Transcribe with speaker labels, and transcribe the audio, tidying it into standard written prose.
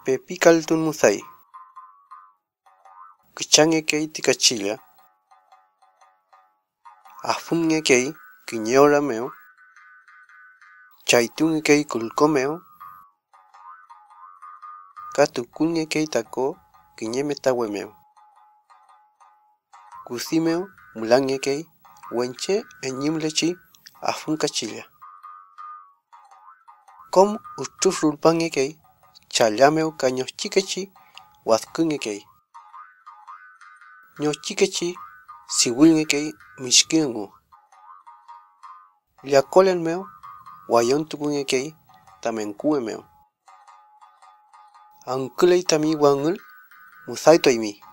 Speaker 1: Pepi kaltun musai. Kechange kei tikachilla. Afunge kei kiñeola meo. Chaitunge kei kulkomeo. Katukunge kei tako kiñemetawe meo. Kusimeo mulange kei wenche eñimlechi afun kachilla. Kom uchufrulpange kei challameo kañochikechi wazkunge kei. Ñochikechi siwilnge kei mishkingu. Liakolen meo wayontukunge kei tamenkue meo. Ankulei tami wangul musaito imi.